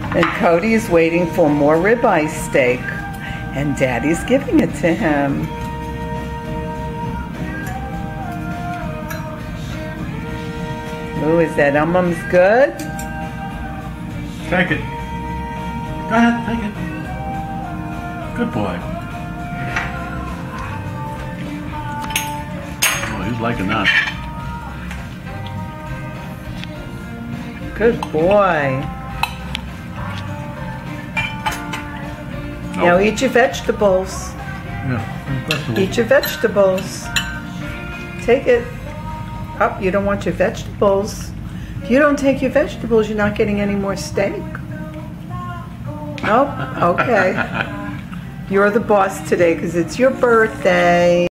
And Kody is waiting for more ribeye steak, and Daddy's giving it to him. Ooh, is that um's good? Take it. Go ahead, take it. Good boy. Oh, he's liking that. Good boy. Nope. Now eat your vegetables. Yeah, Eat your vegetables. Take it. Oh, you don't want your vegetables. If you don't take your vegetables, you're not getting any more steak. Oh, okay. You're the boss today because it's your birthday.